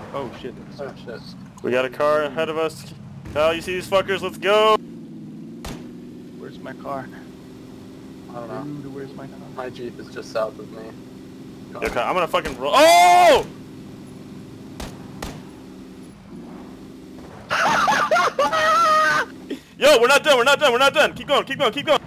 Oh shit. Oh shit. We got a car ahead of us. Kyle, you see these fuckers? Let's go! Where's my car? I don't know. Dude, where's my car? My Jeep is just south of me. Yeah, Kyle, I'm gonna fucking roll. Oh! Yo, we're not done, we're not done, we're not done. Keep going, keep going, keep going.